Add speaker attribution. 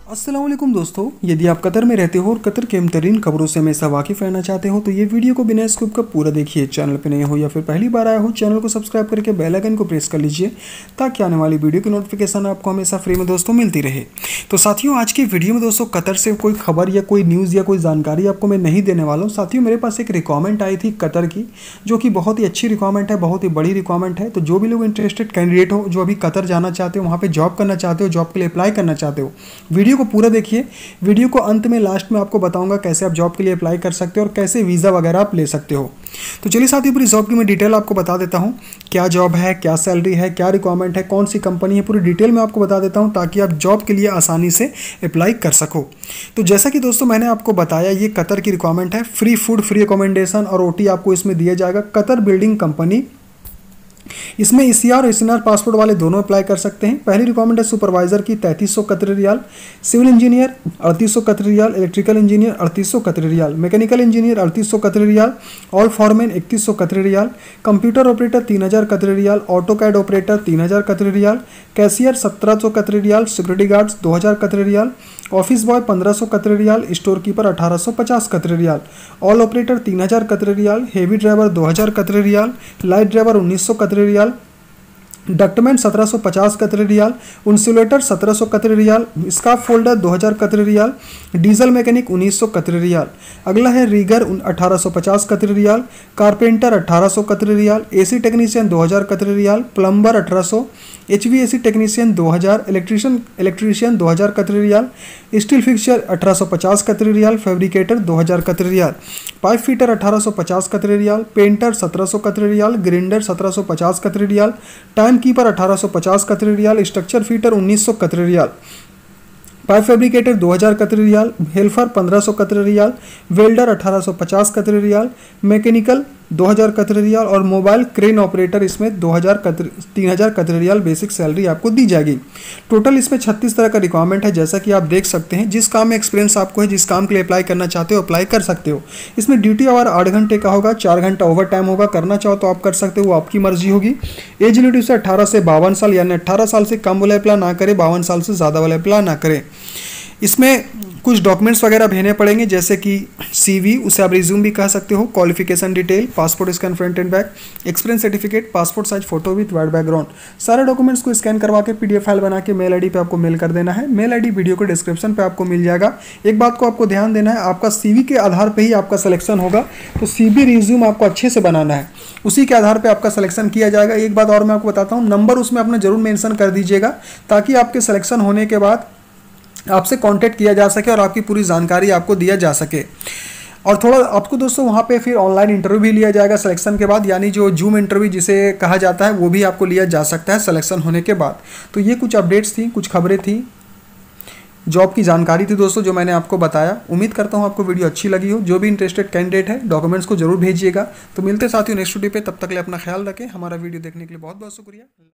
Speaker 1: अस्सलाम वालेकुम दोस्तों, यदि आप कतर में रहते हो और कतर के बेहतरीन खबरों से हमेशा वाकिफ़ रहना चाहते हो तो ये वीडियो को बिना स्किप का पूरा देखिए। चैनल पे नए हो या फिर पहली बार आए हो, चैनल को सब्सक्राइब करके बेल आइकन को प्रेस कर लीजिए ताकि आने वाली वीडियो की नोटिफिकेशन आपको हमेशा फ्री में दोस्तों मिलती रहे। तो साथियों, आज की वीडियो में दोस्तों कतर से कोई खबर या कोई न्यूज़ या कोई जानकारी आपको मैं नहीं देने वाला हूँ। साथियों, मेरे पास एक रिक्वायरमेंट आई थी कतर की, जो कि बहुत ही अच्छी रिक्वायरमेंट है, बहुत ही बड़ी रिक्वायरमेंट है। तो जो भी लोग इंटरेस्टेड कैंडिडेट हो, जो अभी कतर जाना चाहते हो, वहाँ पर जॉब करना चाहते हो, जॉब के लिए अप्लाई करना चाहते हो, वीडियो को पूरा देखिए। वीडियो को अंत में लास्ट में आपको बताऊंगा कैसे आप जॉब के लिए अप्लाई कर सकते हो और कैसे वीज़ा वगैरह आप ले सकते हो। तो चलिए साथियों, पूरी जॉब की मैं डिटेल आपको बता देता हूं। क्या जॉब है, क्या सैलरी है, क्या रिक्वायरमेंट है, कौन सी कंपनी है, पूरी डिटेल में आपको बता देता हूं ताकि आप जॉब के लिए आसानी से अप्लाई कर सको। तो जैसा कि दोस्तों मैंने आपको बताया, ये कतर की रिक्वायरमेंट है। फ्री फूड, फ्री अकोमोडेशन और ओटी आपको इसमें दिया जाएगा। कतर बिल्डिंग कंपनी, इसमें ईसीआर और एसएनआर पासपोर्ट वाले दोनों अप्लाई कर सकते हैं। पहली रिक्वायरमेंट है सुपरवाइजर की 3300 कतरी रियाल, सिविल इंजीनियर 3800 कतरी रियाल, इलेक्ट्रिकल इंजीनियर 3800 कतरी रियाल, मैकेनिकल इंजीनियर 3800 कतरी रियाल, ऑल फॉरमैन 3100 कतरी रियाल, कंप्यूटर ऑपरेटर 3000 कतरी रियाल, ऑटो कैड ऑपरेटर 3000 कतरी रियाल, कैशियर 1700 कतरी riyal, security guards 2000 Qatari riyal, office boy 1500 कतरी रियाल, स्टोर कीपर 1850 कतरी रियाल, ऑल ऑपरेटर 3000 कतरी riyal, heavy driver 2000 Qatari riyal, light driver 1900 कतरी रियाल, डक्टमैन 1750 कतरी रियाल, इंसुलेटर 1700 कतरी riyal, scarf folder 2000 Qatari riyal, diesel mechanic 1900 कतरी रियाल। अगला है रीगर 1850 कतरी रियाल, कारपेंटर 1800 कतरी riyal, AC technician 2000 Qatari riyal, plumber 1800, HVAC technician 2000, electrician 2000 Qatari riyal, steel fixer 1850 कतरी riyal, fabricator 2000 Qatari riyal, pipe fitter 1850 कतरी रियाल, पेंटर 1700 कतरी रियाल, ग्रिंडर 1750 कतरी रियाल, टाइम कीपर 1850 कतरी रियाल, स्ट्रक्चर फीटर 1900 कतरी riyal, pipe fabricator 2000 Qatari riyal, helper 1500 कतरी रियाल, वेल्डर 1850 कतरी रियाल, मैकेनिकल 2000 कतरी रियाल और मोबाइल क्रेन ऑपरेटर इसमें 3000 कतरी रियाल बेसिक सैलरी आपको दी जाएगी। टोटल इसमें 36 तरह का रिक्वायरमेंट है। जैसा कि आप देख सकते हैं, जिस काम में एक्सपीरियंस आपको है, जिस काम के लिए अप्लाई करना चाहते हो अप्लाई कर सकते हो। इसमें ड्यूटी आवर 8 घंटे का होगा, 4 घंटा ओवर टाइम होगा। करना चाहो तो आप कर सकते हो, वो आपकी मर्जी होगी। एज लिमिट से 18 से 52 साल, यानी 18 साल से कम वाले अप्लाई ना करें, 52 साल से ज़्यादा वाले अप्लाई ना करें। इसमें कुछ डॉक्यूमेंट्स वगैरह भेजने पड़ेंगे, जैसे कि सीवी, उसे आप रिज्यूम भी कह सकते हो, qualification detail, passport scan front and back, experience certificate, passport size photo with white background. सारे डॉक्यूमेंट्स को स्कैन करवा के पीडीएफ फाइल बना के मेल आईडी पे आपको मेल कर देना है। मेल आईडी वीडियो को डिस्क्रिप्शन पे आपको मिल जाएगा। एक बात को आपको ध्यान देना है, आपका सीवी के आधार पर ही आपका सिलेक्शन होगा। तो सीवी रिज्यूम आपको अच्छे से बनाना है, उसी के आधार पर आपका सिलेक्शन किया जाएगा। एक बात और मैं आपको बताता हूँ, नंबर उसमें अपना जरूर मेंशन कर दीजिएगा ताकि आपके सिलेक्शन होने के बाद आपसे कांटेक्ट किया जा सके और आपकी पूरी जानकारी आपको दिया जा सके। और थोड़ा आपको दोस्तों वहाँ पे फिर ऑनलाइन इंटरव्यू भी लिया जाएगा सिलेक्शन के बाद, यानी जो जूम इंटरव्यू जिसे कहा जाता है वो भी आपको लिया जा सकता है सिलेक्शन होने के बाद। तो ये कुछ अपडेट्स थी, कुछ खबरें थी, जॉब की जानकारी थी दोस्तों जो मैंने आपको बताया। उम्मीद करता हूँ आपको वीडियो अच्छी लगी हो। जो भी इंटरेस्टेड कैंडिडेट है डॉक्यूमेंट्स को जरूर भेजिएगा। तो मिलते साथियों नेक्स्ट वीडियो पे, तब तक के लिए अपना ख्याल रखें। हमारा वीडियो देखने के लिए बहुत बहुत शुक्रिया।